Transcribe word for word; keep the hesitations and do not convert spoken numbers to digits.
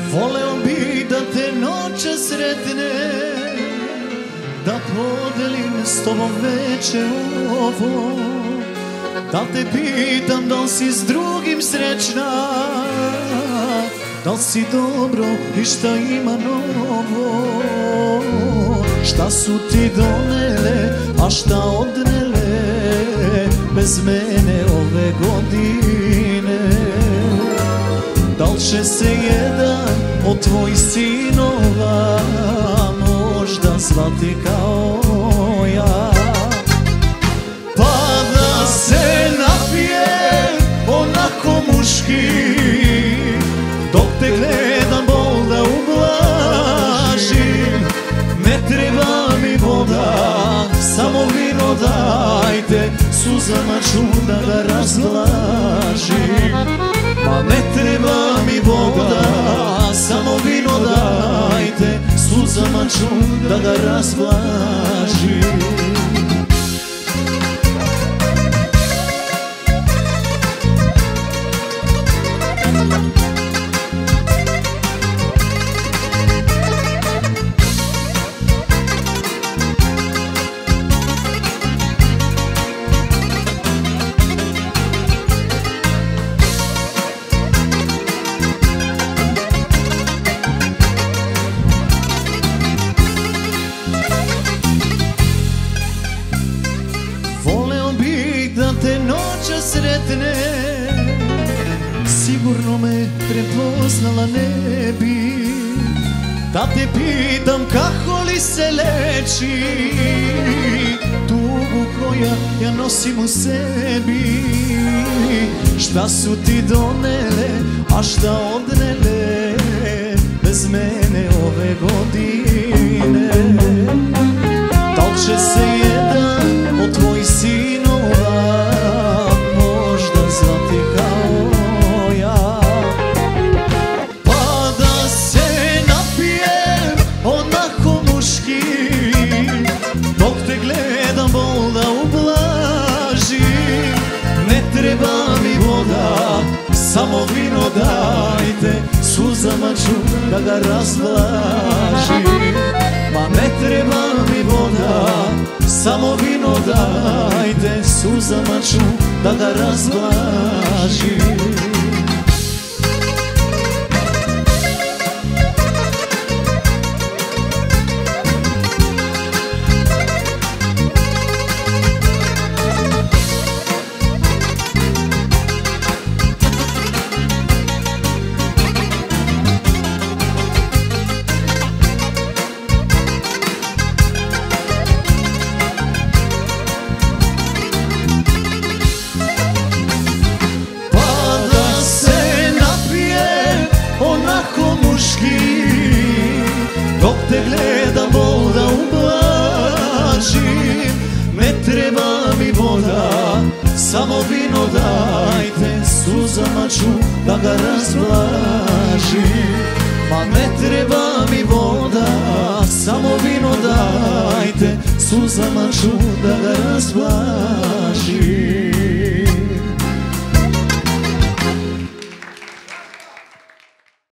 Voleo bi da te noće sretne, da podelim s tobom veče ovo, da te pitam da li si s drugim srećna, da li si dobro i šta ima novo. Šta su ti donele, a šta odnele bez mene ove godine? Da li će se jedan od tvojih sinova možda zvati kao ja? Pa da se napijem onako muški, dok te gledam bol da ublažim. Ne treba mi voda, samo vino dajte, suzama ću da ga razblažim. Ma ne treba mi voda, samo vino dajte, suzama ću da ga razblažim. Te noće sretne, sigurno me prepoznala ne bi. Da te pitam kako li se leči tugu koja ja nosim u sebi. Šta su ti donele, a šta odnele bez mene ove godine? Da li će se jedan od tvojih sinova možda zvati kao ja? Pa da se napijem onako muški, dok te gledam bol da ublažim. Ne treba mi voda, samo vino dajte, suzama ću da ga razblažim. Ma ne treba mi voda, samo vino dajte, suzama ću da ga razblažim. Dok te gledam bol da ublažim. Ne treba mi voda, samo vino dajte, suzama ću da ga razblažim. Ma ne treba mi voda, samo vino dajte, suzama ću da ga razblažim.